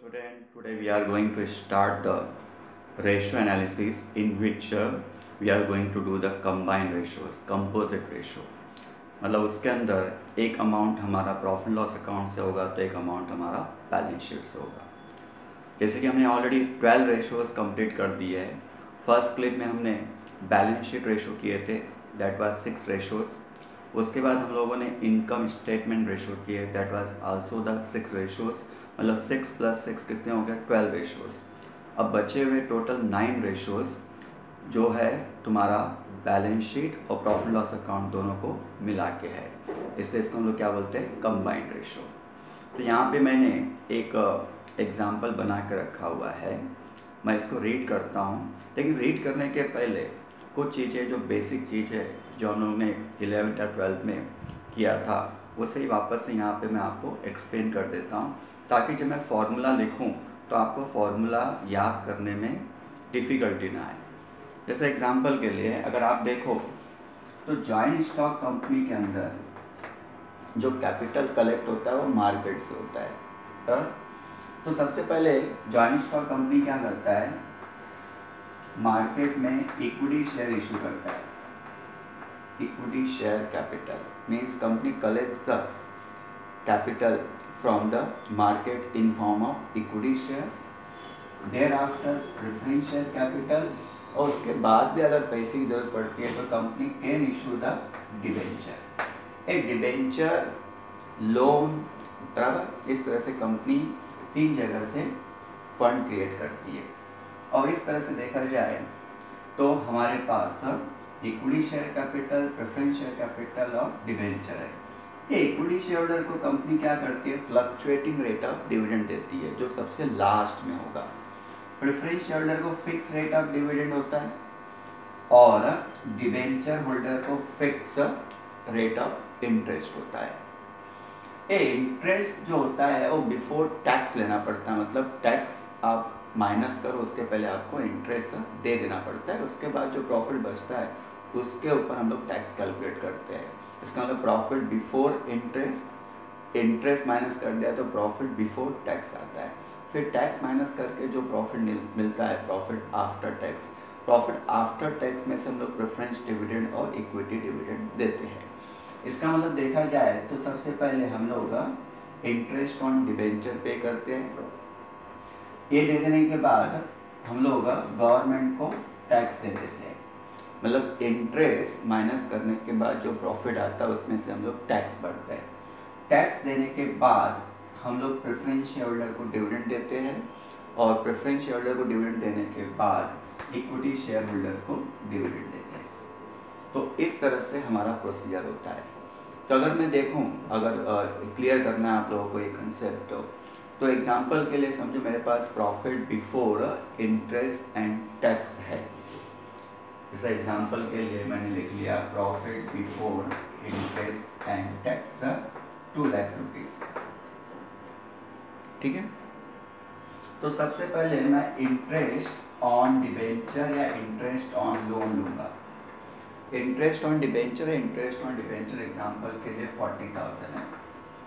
student, today we are going to start the ratio analysis in which we are going to do the combined ratios, composite ratio. मतलब उसके अंदर एक amount हमारा profit loss account से होगा तो एक अमाउंट हमारा बैलेंस शीट से होगा। जैसे कि हमने ऑलरेडी 12 रेशियोज कंप्लीट कर दिए है। फर्स्ट क्लिप में हमने बैलेंस शीट रेशो किए थे, दैट वाज 6 रेशियोज। उसके बाद हम लोगों ने इनकम स्टेटमेंट रेशो किए, that was also the 6 ratios. मतलब 6 + 6 कितने हो गए, 12 रेशियोज। अब बचे हुए टोटल 9 रेशियोज जो है तुम्हारा बैलेंस शीट और प्रॉफिट लॉस अकाउंट दोनों को मिला के है, इसलिए इसको हम लोग क्या बोलते हैं, कंबाइंड रेशो। तो यहाँ पे मैंने एक एग्जाम्पल बना के रखा हुआ है, मैं इसको रीड करता हूँ। लेकिन रीड करने के पहले कुछ चीज़ें जो बेसिक चीज़ है जो हम लोगों ने 11th या 12th में किया था उसे ही वापस से यहाँ पे मैं आपको एक्सप्लेन कर देता हूँ, ताकि जब मैं फॉर्मूला लिखूँ तो आपको फॉर्मूला याद करने में डिफ़िकल्टी ना आए। जैसे एग्जांपल के लिए अगर आप देखो तो जॉइंट स्टॉक कंपनी के अंदर जो कैपिटल कलेक्ट होता है वो मार्केट से होता है। तो सबसे पहले जॉइंट स्टॉक कंपनी क्या करता है, मार्केट में इक्विटी शेयर इशू करता है। Equity share capital means company collects the capital from the market in form of equity shares, thereafter preference share capital, और उसके बाद भी अगर पैसे की जरूरत पड़ती है तो company can issue the debenture. एक डिबेंचर, लोन, बराबर, इस तरह से कंपनी 3 जगह से फंड क्रिएट करती है। और इस तरह से देखा जाए तो हमारे पास equity share capital, preference share capital और डिबेंचर है। ये इक्विटी शेयर होल्डर को कंपनी क्या करती है, फ्लक्चुएटिंग रेट ऑफ डिविडेंड देती है जो सबसे लास्ट में होगा। प्रेफरेंस शेयर होल्डर को फिक्स रेट ऑफ डिविडेंड होता है और डिबेंचर होल्डर को फिक्स रेट ऑफ इंटरेस्ट होता है। इंटरेस्ट जो होता है वो बिफोर टैक्स लेना पड़ता है, मतलब टैक्स आप माइनस करो उसके पहले आपको इंटरेस्ट दे देना पड़ता है। उसके बाद जो प्रॉफिट बचता है उसके ऊपर हम लोग टैक्स कैलकुलेट करते हैं। इसका मतलब profit before interest, interest minus कर दिया तो प्रॉफिट बिफोर टैक्स आता है। फिर टैक्स माइनस करके जो प्रॉफिट मिलता है profit after tax. Profit after tax में से हम लोग प्रेफरेंस डिविडेंड और इक्विटी डिविडेंड देते हैं। इसका मतलब देखा जाए तो सबसे पहले हम लोग इंटरेस्ट ऑन डिबेंचर पे करते हैं। ये दे देने के बाद हम लोग गवर्नमेंट को टैक्स दे देते हैं। मतलब इंटरेस्ट माइनस करने के बाद जो प्रॉफिट आता है उसमें से हम लोग टैक्स भरते हैं। टैक्स देने के बाद हम लोग प्रेफरेंस शेयर होल्डर को डिविडेंड देते हैं और प्रेफरेंस शेयर होल्डर को डिविडेंड देने के बाद इक्विटी शेयर होल्डर को डिविडेंड देते हैं। तो इस तरह से हमारा प्रोसीजर होता है। तो अगर मैं देखूं, अगर क्लियर करना है आप लोगों को ये कंसेप्ट, तो एग्जांपल के लिए समझो मेरे पास profit before interest and tax है। जैसे एग्जांपल के लिए मैंने लिख लिया profit before interest and tax 2 lakh rupees, ठीक है। तो सबसे पहले मैं इंटरेस्ट ऑन डिबेंचर या इंटरेस्ट ऑन लोन लूंगा। इंटरेस्ट ऑन डिबेंचर है, इंटरेस्ट ऑन डिबेंचर एग्जांपल के लिए 40,000 है,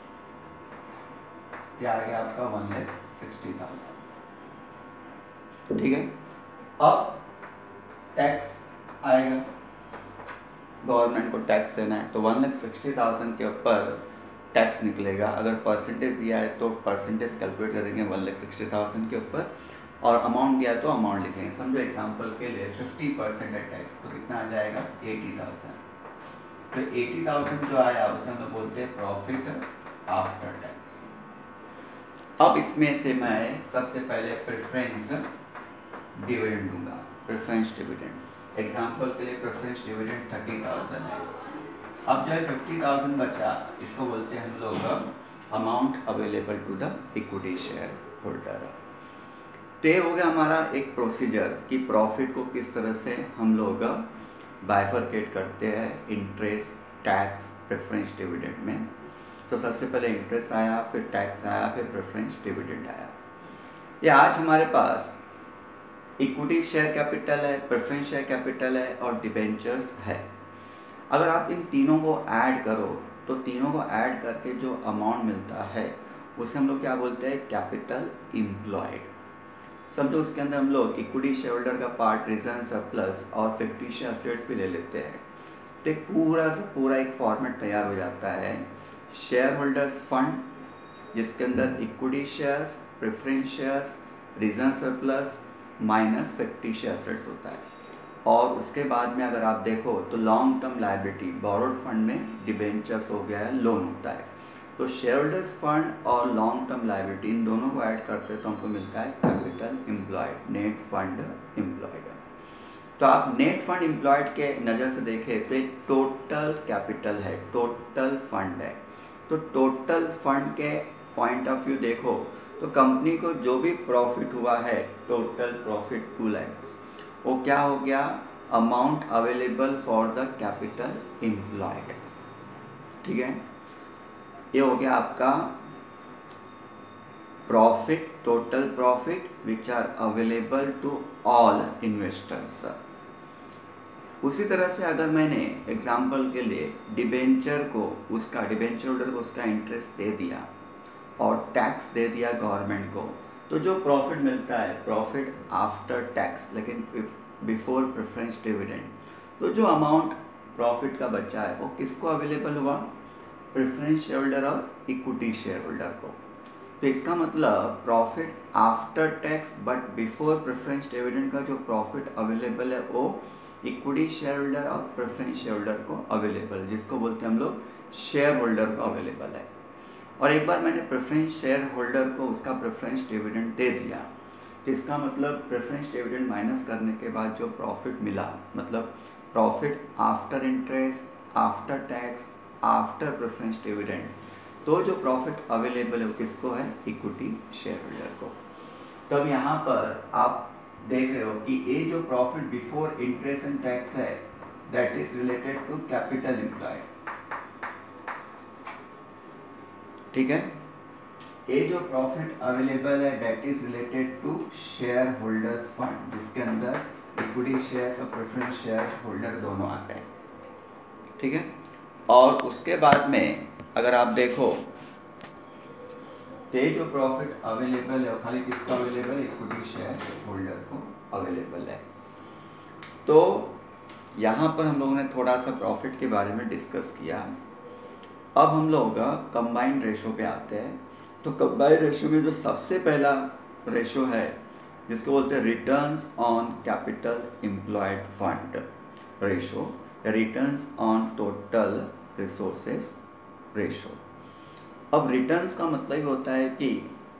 क्या आ गया आपका 1,60,000, ठीक है। अब टैक्स आएगा, गवर्नमेंट को टैक्स देना है तो 1,60,000 के ऊपर टैक्स निकलेगा। अगर परसेंटेज दिया है तो परसेंटेज कैलकुलेट करेंगे 1,60,000 के ऊपर, और अमाउंट दिया है तो अमाउंट लिखेंगे। समझो एग्जांपल के लिए 50% है टैक्स, तो कितना आ जाएगा 80,000। तो 80,000 जो आया उसे हम लोग बोलते हैं प्रॉफिट आफ्टर टैक्स। अब इसमें से मैं सबसे पहले प्रेफरेंस डिविडेंड दूंगा, प्रेफरेंस डिविडेंड। एग्जांपल के लिए प्रेफरेंस डिविडेंड 30,000 है। अब जो है 50,000 बचा, इसको बोलते हैं हम लोग amount available to the equity share holder. तो ये हो गया हमारा एक प्रोसीजर कि प्रॉफिट को किस तरह से हम लोग बाइफरकेट करते हैं इंटरेस्ट, टैक्स, प्रेफरेंस डिविडेंड में। तो सबसे पहले इंटरेस्ट आया, फिर टैक्स आया, फिर प्रेफरेंस डिविडेंड आया। ये आज हमारे पास इक्विटी शेयर कैपिटल है, प्रेफरेंस शेयर कैपिटल है और डिबेंचर्स है। अगर आप इन तीनों को ऐड करो तो तीनों को ऐड करके जो अमाउंट मिलता है उसे हम लोग क्या बोलते हैं, कैपिटल इम्प्लॉयड। समझो उसके अंदर हम लोग इक्विटी शेयर होल्डर का पार्ट, रिजर्व सरप्लस और फिक्टिशियस एसेट्स भी ले लेते हैं। तो एक पूरा से पूरा एक फॉर्मेट तैयार हो जाता है शेयर होल्डर्स फंड, जिसके अंदर equity shares, preference shares, reserve surplus minus fictitious assets होता है। और उसके बाद में अगर आप देखो तो long term liability, borrowed fund में डिबेंचर्स हो गया है, लोन होता है। तो शेयर होल्डर्स फंड और लॉन्ग टर्म लायबिलिटी इन दोनों को ऐड करते हैं तो हमको मिलता है capital employed, net fund employed. तो आप नेट फंड एम्प्लॉयड के नज़र से देखें तो एक टोटल कैपिटल है, टोटल फंड है। तो टोटल फंड के पॉइंट ऑफ व्यू देखो तो कंपनी को जो भी प्रॉफिट हुआ है, टोटल प्रॉफिट 2 lakhs, वो क्या हो गया, amount available for the capital employed. ठीक है, ये हो गया आपका profit, total profit which are available to all investors. उसी तरह से अगर मैंने एग्जाम्पल के लिए डिबेंचर को, उसका डिबेंचर होल्डर को उसका इंटरेस्ट दे दिया और टैक्स दे दिया गवर्नमेंट को, तो जो प्रॉफिट मिलता है, प्रॉफिट आफ्टर टैक्स, लेकिन बिफोर प्रेफरेंस डिविडेंड, तो जो अमाउंट प्रॉफिट का बचा है वो किसको अवेलेबल हुआ, प्रेफरेंस शेयर होल्डर और इक्विटी शेयर होल्डर को। तो इसका मतलब profit after tax but before preference dividend का जो प्रॉफिट अवेलेबल है वो इक्विटी शेयर होल्डर और प्रेफरेंस शेयर होल्डर को अवेलेबल, जिसको बोलते हैं हम लोग शेयर होल्डर को अवेलेबल है। और एक बार मैंने प्रेफरेंस शेयर होल्डर को उसका प्रेफरेंस डिविडेंड दे दिया, तो इसका मतलब प्रेफरेंस डिविडेंड माइनस करने के बाद जो प्रॉफिट मिला, मतलब profit after interest, after tax, after preference dividend, तो जो प्रॉफिट अवेलेबल है वो किसको है, इक्विटी शेयर होल्डर को। तो अब यहाँ पर आप देख रहे हो कि ये जो profit before interest and tax है that is related to capital employed. ठीक है, ये जो प्रॉफिट अवेलेबल है that is related to share holders fund, जिसके अंदर इक्विटी शेयर्स और प्रेफरेंस शेयर होल्डर दोनों आते हैं। ठीक है, और उसके बाद में अगर आप देखो तो ये जो प्रॉफिट अवेलेबल है वो खाली किसको अवेलेबल है, इक्विटी शेयर होल्डर को अवेलेबल है। तो यहाँ पर हम लोगों ने थोड़ा सा प्रॉफिट के बारे में डिस्कस किया। अब हम लोग कंबाइंड रेशो पे आते हैं। तो कंबाइंड रेशो में जो सबसे पहला रेशो है जिसको बोलते हैं returns on capital employed fund ratio, returns on total resources ratio. अब रिटर्न्स का मतलब होता है कि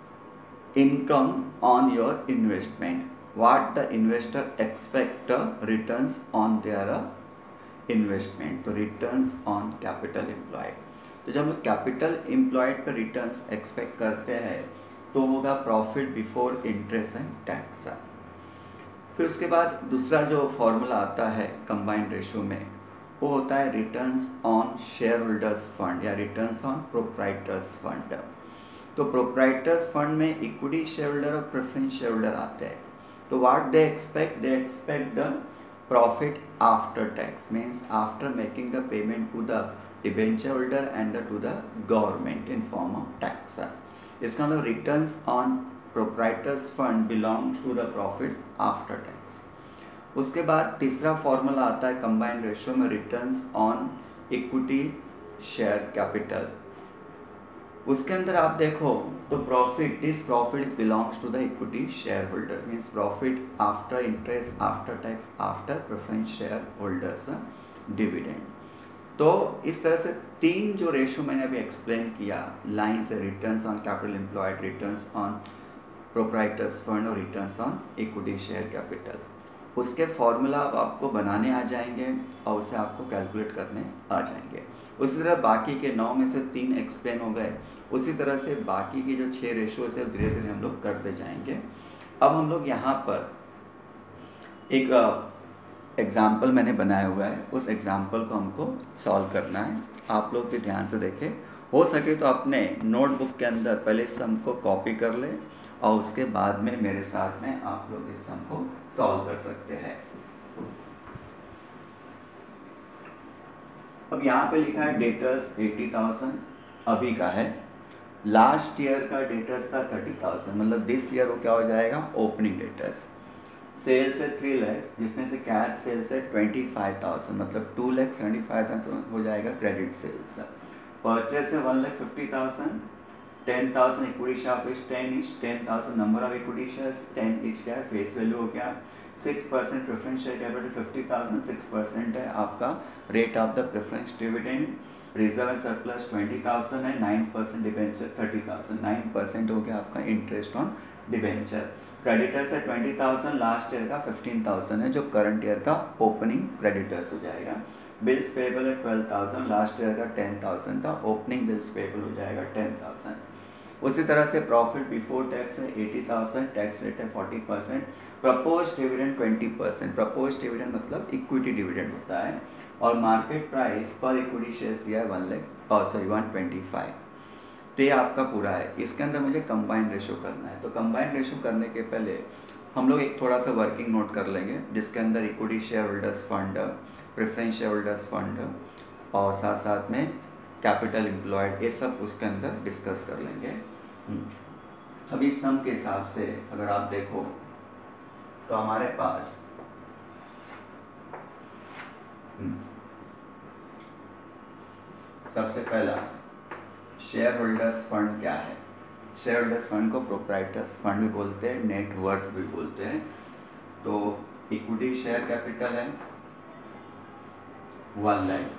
income on your investment, what the investor expect returns on their investment, तो रिटर्न्स ऑन कैपिटल एम्प्लॉयड। तो जब हम कैपिटल एम्प्लॉयड पर रिटर्न्स एक्सपेक्ट करते हैं तो होगा profit before interest and tax. फिर उसके बाद दूसरा जो फॉर्मूला आता है कंबाइंड रेशो में वो होता है returns on share holders fund या रिटर्न्स ऑन प्रोप्राइटर्स फंड। तो प्रोप्राइटर्स फंड में इक्विटी शेयर होल्डर और प्रेफरेंस शेयर होल्डर आते हैं। तो what they expect the profit after tax, means after making the payment to the debenture holder and to the government in form of tax. इसका मतलब returns on proprietors fund belongs to the profit after tax. उसके बाद तीसरा formula आता है combined ratio में returns on equity share capital. उसके अंदर आप देखो तो profit, this profit is belongs to the equity share holder, means profit after interest, after tax, after preference shareholders dividend. तो इस तरह से तीन जो रेशियो मैंने अभी एक्सप्लेन किया लाइन से, returns on capital employed, returns on proprietors fund और returns on equity share capital, उसके फॉर्मूला अब आपको बनाने आ जाएंगे और उसे आपको कैलकुलेट करने आ जाएंगे। उसी तरह बाकी के 9 में से 3 एक्सप्लेन हो गए, उसी तरह से बाकी के जो 6 रेशियोज है धीरे धीरे हम लोग करते जाएंगे। अब हम लोग यहाँ पर एक एग्जाम्पल मैंने बनाया हुआ है, उस एग्जाम्पल को हमको सॉल्व करना है। आप लोग भी ध्यान से देखें, हो सके तो अपने नोटबुक के अंदर पहले इस सम को कॉपी कर ले और उसके बाद में मेरे साथ में आप लोग इस सम को सॉल्व कर सकते हैं। अब यहाँ पे लिखा है डेटर्स 80,000 अभी का है, लास्ट ईयर का डेटर्स था 30,000, मतलब दिस ईयर वो क्या हो जाएगा, ओपनिंग डेटर्स। सेल्स है 3 लाख, जिसमें से कैश सेल्स है 25,000, मतलब 2,75,000 हो जाएगा क्रेडिट सेल्स। परचेस है 1,50,000, 10,000 equity shop is 10 each, 10,000 number of equity shares 10 each क्या है, फेस वैल्यू हो गया। 6% प्रेफरेंस शेयर कैपिटल 50,000, 6% है आपका rate of the preference dividend. Reserve and surplus 20,000 है, 9% डिबेंचर 30,000, 9% हो गया आपका इंटरेस्ट ऑन डिबेंचर। क्रेडिटर्स है 20,000, लास्ट ईयर का 15,000 है जो करंट ईयर का ओपनिंग क्रेडिटर्स हो जाएगा। बिल्स पेबल है 12,000, लास्ट ईयर का 10,000 था, ओपनिंग बिल्स पेबल हो जाएगा 10,000। उसी तरह से प्रॉफिट बिफोर टैक्स है 80,000, टैक्स रेट है 40%, प्रपोज डिविडेंड 20%, प्रपोज डिविडेंड मतलब इक्विटी डिविडेंड होता है, और मार्केट प्राइस पर इक्विटी शेयर्स दिया है 125। तो ये आपका पूरा है। इसके अंदर मुझे कंबाइंड रेशो करना है, तो कंबाइंड रेशो करने के पहले हम लोग एक थोड़ा सा वर्किंग नोट कर लेंगे, जिसके अंदर equity share holders fund, preference share holders fund और साथ साथ में कैपिटल एम्प्लॉयड, ये सब उसके अंदर डिस्कस कर लेंगे। अभी सम के हिसाब से अगर आप देखो तो हमारे पास सबसे पहला शेयर होल्डर्स फंड क्या है। शेयर होल्डर्स फंड को प्रोप्राइटर्स फंड भी बोलते हैं, नेट वर्थ भी बोलते हैं। तो इक्विटी शेयर कैपिटल है 1 lakh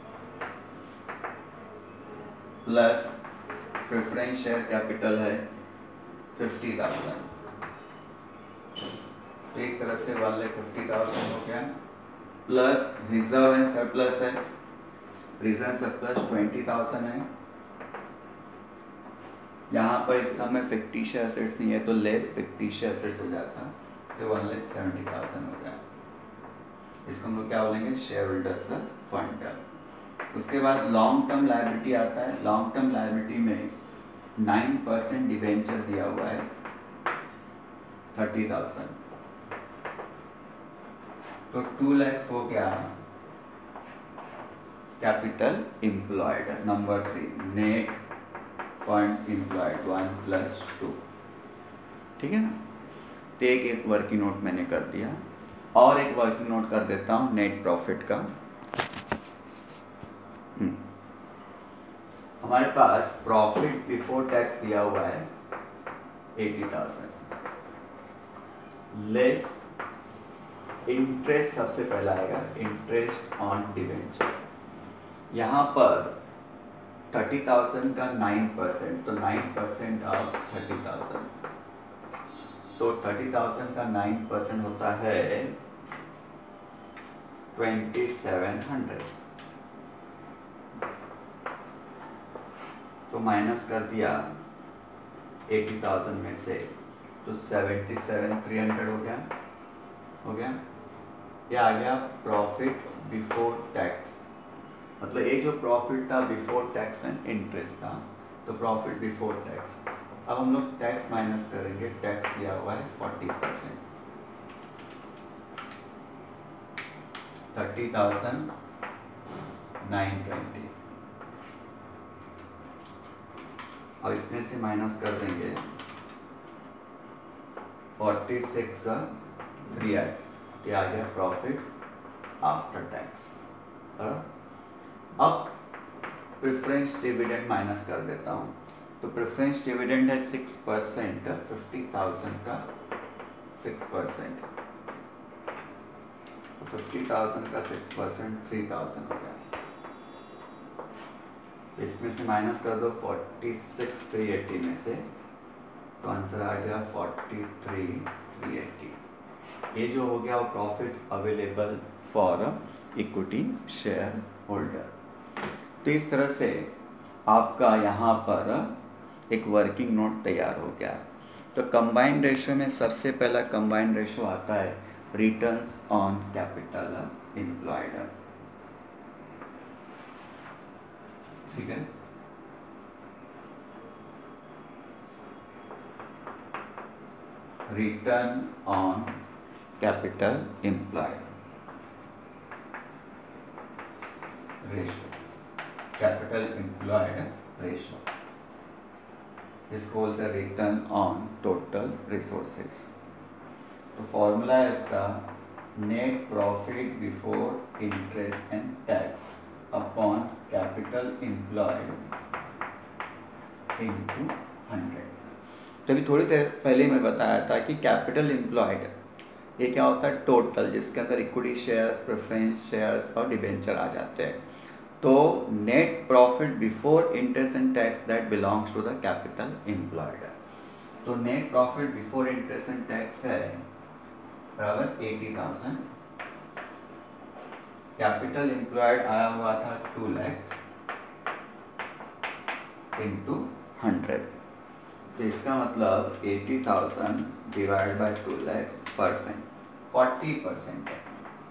plus preference share capital है 50,000, तो इस तरह से 1,50,000 हो गया, प्लस रिजर्व एंड सरप्लस है, रिजर्व एंड सरप्लस 20,000 है। यहाँ पर इस समय फिक्टिशियस एसेट्स नहीं है तो लेस फिक्टिशियस एसेट्स हो जाता, तो 1,70,000 हो गया। इसको हम लोग क्या बोलेंगे, शेयर होल्डर्स फंड। उसके बाद लॉन्ग टर्म लायबिलिटी आता है। लॉन्ग टर्म लायबिलिटी में 9% डिबेंचर दिया हुआ है 30,000, तो 2 लाख हो गया capital employed. Number 3 net fund employed 1 + 2, ठीक है ना। तो एक वर्किंग नोट मैंने कर दिया, और एक वर्किंग नोट कर देता हूँ नेट प्रॉफिट का। हमारे पास प्रॉफिट बिफोर टैक्स दिया हुआ है 80,000, लेस इंटरेस्ट सबसे पहला आएगा, इंटरेस्ट ऑन डिबेंचर। यहाँ पर 30,000 का 9%, तो 9% ऑफ 30,000, तो 30,000 का 9% होता है 2,700, तो माइनस कर दिया 80,000 में से, तो 77,300 हो गया। ये आ गया प्रॉफिट बिफोर टैक्स, मतलब ये जो प्रॉफिट था बिफोर टैक्स एंड इंटरेस्ट था, तो प्रॉफिट बिफोर टैक्स। अब हम लोग टैक्स माइनस करेंगे, टैक्स दिया हुआ है 40%, 30,920, और इसमें से माइनस कर देंगे 46,308, ये आ गया प्रॉफिट आफ्टर टैक्स। अब प्रेफरेंस डिविडेंड माइनस कर देता हूँ, तो प्रेफरेंस डिविडेंड है 6%, 50,000 का 6%, तो 50,000 का 6% 3,000 हो गया। इसमें से माइनस कर दो 46,380 में से, तो आंसर आ गया 43,380। ये जो हो गया वो profit available for equity share holder. तो इस तरह से आपका यहाँ पर एक वर्किंग नोट तैयार हो गया। तो कंबाइंड रेशो में सबसे पहला कंबाइंड रेशो आता है रिटर्न्स ऑन कैपिटल एम्प्लॉयड, ठीक है। Return on capital employed ratio, capital employed ratio. is called the return on total resources. तो फॉर्मूला है इसका net profit before interest and tax upon capital employed into 100। तो अभी थोड़ी देर पहले मैं बताया था कि कैपिटल एम्प्लॉयड ये क्या होता है, टोटल, जिसके अंदर इक्विटी शेयर्स, प्रेफरेंस शेयर्स और डिबेंचर आ जाते हैं। तो net profit before interest and tax that belongs to the capital employed. तो net profit before interest and tax है बराबर 80,000। कैपिटल एम्प्लॉयड आया हुआ था 2 lakhs इंटू 100। तो इसका मतलब 80,000 डिवाइड बाय 2 lakhs परसेंट 40% है।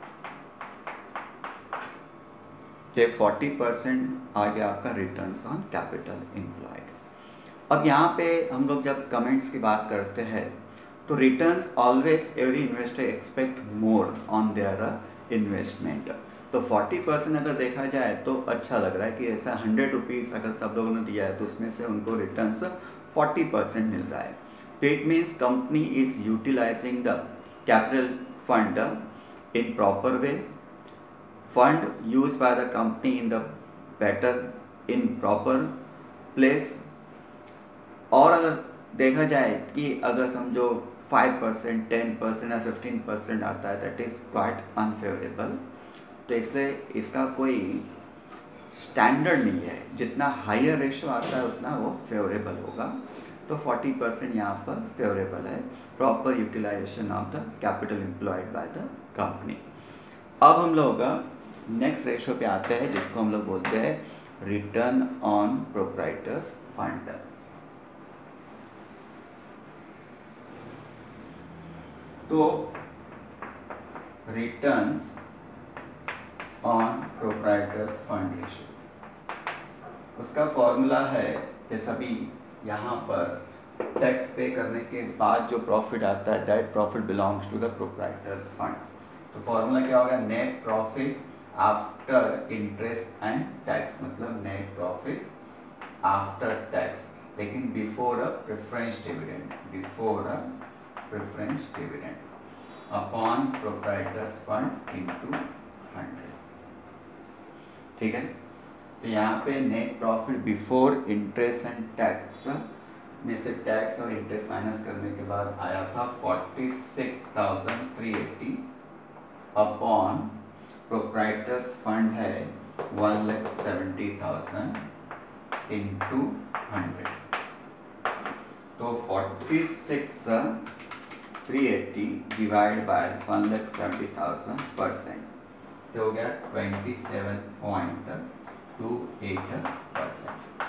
ये 40% आ गया आपका रिटर्न्स ऑन कैपिटल एम्प्लॉयड। अब यहाँ पे हम लोग जब कमेंट्स की बात करते हैं तो returns always every investor expect more on their investment. तो 40% अगर देखा जाए तो अच्छा लग रहा है कि ऐसा 100 रुपीज़ अगर सब लोगों ने दिया है तो उसमें से उनको रिटर्न्स 40% मिल रहा है। तो it means company is utilizing the capital fund in proper way, fund use by the company in the better in proper place. और अगर देखा जाए कि अगर समझो 5%, 10% या 15% आता है दैट इज़ क्वाइट अनफेवरेबल। तो इसलिए इसका कोई स्टैंडर्ड नहीं है, जितना हायर रेशो आता है उतना वो फेवरेबल होगा। तो 40% यहाँ पर फेवरेबल है, proper utilization of the capital employed by the company. अब हम लोग नेक्स्ट रेशो पे आते हैं जिसको हम लोग बोलते हैं रिटर्न ऑन प्रोप्राइटर्स फंड। तो returns on proprietors fund ratio, उसका फॉर्मूला है जैसा भी यहाँ पर टैक्स पे करने के बाद जो प्रॉफिट आता है that profit belongs to the proprietors fund. तो फॉर्मूला क्या होगा, net profit after interest and tax, मतलब नेट प्रॉफिट आफ्टर टैक्स लेकिन before a preference dividend, before a preference dividend upon proprietors fund into 100। ठीक है, तो यहाँ पे net profit before interest and tax में से टैक्स और इंटरेस्ट माइनस करने के बाद आया था 46,380 अपॉन प्रोप्राइटर्स फंड है 1,70,000 इंटू 100। तो 46,380 डिवाइड बाय 1,70,000 परसेंट तो हो गया 27.28%।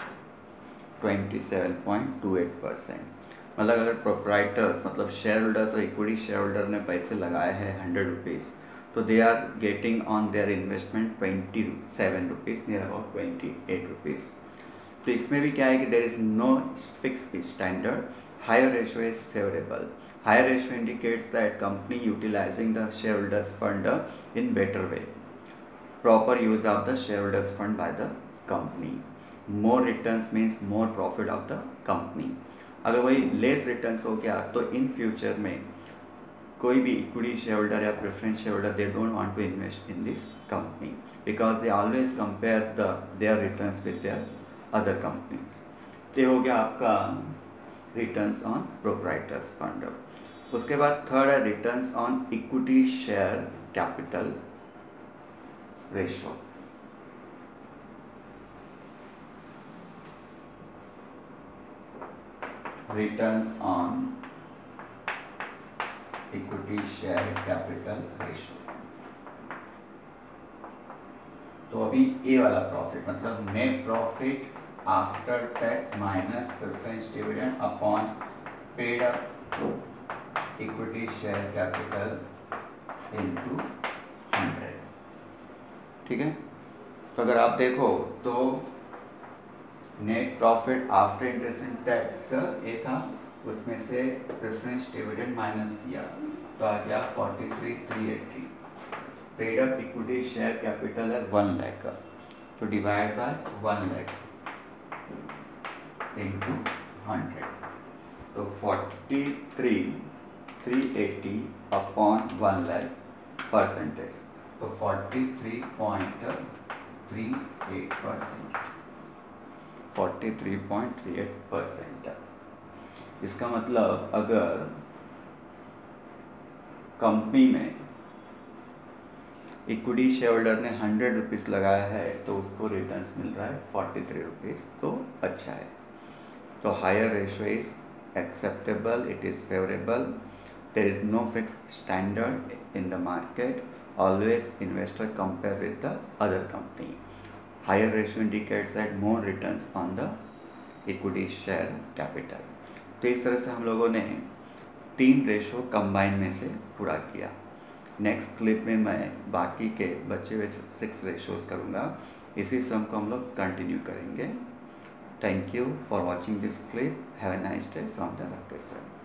27.28%। मतलब अगर प्रोप्राइटर्स मतलब शेयर होल्डर्स और इक्विटी शेयर होल्डर ने पैसे लगाए हैं 100 रुपीज़ तो they are getting on their investment 27 rupees, near about 28 rupees. तो इसमें भी क्या है कि there is no fix standard, higher ratio is favourable. Higher ratio indicates that company utilizing the shareholders fund in better way. Proper use of the shareholders fund by the company. More returns means more profit of the company. अगर वही less returns हो गया तो in future में कोई भी equity shareholder या preference shareholder they don't want to invest in this company because they always compare their returns with their other companies. ये हो गया आपका रिटर्न्स ऑन प्रोप्राइटर्स फंड। उसके बाद थर्ड है returns on equity share capital ratio. Returns on equity share capital ratio. तो अभी A वाला प्रॉफिट मतलब net profit after tax minus preference dividend upon paid up equity share capital into 100। ठीक है, तो अगर आप देखो तो net profit after interest and tax ये था, उसमें से प्रेफरेंस डिविडेंड माइनस किया तो आ गया 43,380। Paid up equity share capital है 1 लाख तो डिवाइड बाय 1 लाख इनटू 100, तो 43,380 अपॉन 1 लाख परसेंटेज, तो 43.38%, 43.38%। इसका मतलब अगर कंपनी में इक्विटी शेयर होल्डर ने 100 रुपीज़ लगाया है तो उसको रिटर्न्स मिल रहा है 43 रुपीज़, तो अच्छा है। तो higher ratio is acceptable, it is favourable, there is no fix standard in the market, always investor compare with the other company. Higher ratio indicates that more returns on the equity share capital. तो इस तरह से हम लोगों ने 3 ratio combine में से पूरा किया। नेक्स्ट क्लिप में मैं बाकी के बचे हुए 6 रेशोज़ करूँगा। इसी सम को हम लोग कंटिन्यू करेंगे। Thank you for watching this clip. Have a nice day from the Rakesh sir.